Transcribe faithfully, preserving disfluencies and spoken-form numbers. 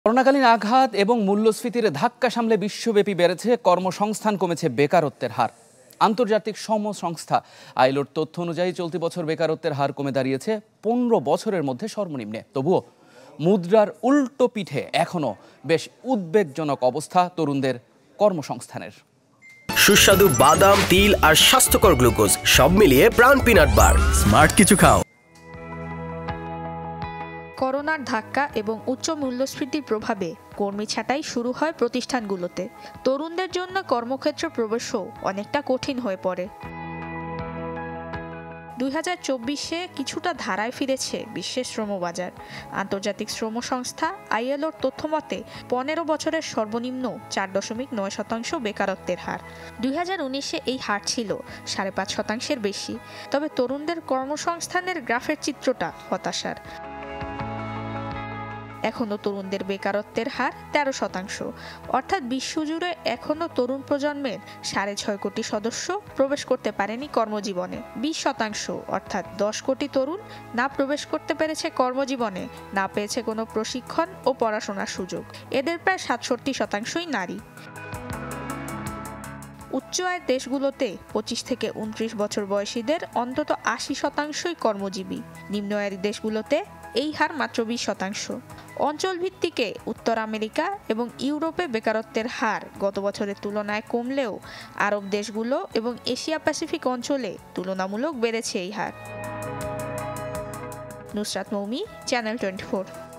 করোনাকালীন আঘাত এবং মূল্যস্ফীতির ধাক্কা সামলে বিশ্বব্যাপী বেড়েছে কর্মসংস্থান, কমেছে বেকারত্বের হার। আন্তর্জাতিক শ্রম সংস্থা আইলোর তথ্য অনুযায়ী চলতি বছর বেকারত্বের হার কমে দাঁড়িয়েছে পনেরো বছরের মধ্যে সর্বনিম্নে। তবুও মুদ্রার উল্টো পিঠে এখনও বেশ উদ্বেগজনক অবস্থা তরুণদের কর্মসংস্থানের। সুস্বাদু বাদাম, তিল আর স্বাস্থ্যকর গ্লুকোজ সব মিলিয়ে প্রাণ পিনাট বার। স্মার্ট কিছু খাও। করোনার ধাক্কা এবং উচ্চ মূল্যস্ফীতির প্রভাবে কর্মী ছাঁটাই শুরু হয় প্রতিষ্ঠানগুলোতে। তরুণদের জন্য কর্মক্ষেত্রে প্রবেশও অনেকটা কঠিন হয়ে পড়ে। দুই হাজার চব্বিশে কিছুটা ধারায় ফিরেছে বিশ্বের শ্রমবাজার। আন্তর্জাতিক শ্রম সংস্থা আইএলওর তথ্যমতে পনেরো বছরের সর্বনিম্ন চার দশমিক নয় শতাংশ বেকারত্বের হার। দুই হাজার উনিশে এই হার ছিল সাড়ে পাঁচ শতাংশের বেশি। তবে তরুণদের কর্মসংস্থানের গ্রাফের চিত্রটা হতাশার। এখনও তরুণদের বেকারত্বের হার তেরো শতাংশ, অর্থাৎ বিশ্বজুড়ে এখনও তরুণ প্রজন্মের সাড়ে ছয় কোটি সদস্য প্রবেশ করতে পারেনি কর্মজীবনে। বিশ শতাংশ অর্থাৎ দশ কোটি তরুণ না প্রবেশ করতে পেরেছে কর্মজীবনে, না পেয়েছে কোনো প্রশিক্ষণ ও পড়াশোনার সুযোগ। এদের প্রায় সাতষট্টি শতাংশই নারী। উচ্চ আয়ের দেশগুলোতে পঁচিশ থেকে উনত্রিশ বছর বয়সীদের অন্তত আশি শতাংশই কর্মজীবী। নিম্ন আয়ের দেশগুলোতে এই হার মাত্র বিশ শতাংশ। অঞ্চল ভিত্তিকে উত্তর আমেরিকা এবং ইউরোপে বেকারত্বের হার গত বছরের তুলনায় কমলেও আরব দেশগুলো এবং এশিয়া প্যাসিফিক অঞ্চলে তুলনামূলক বেড়েছে এই হার। Nusrat Moumi, channel twenty four.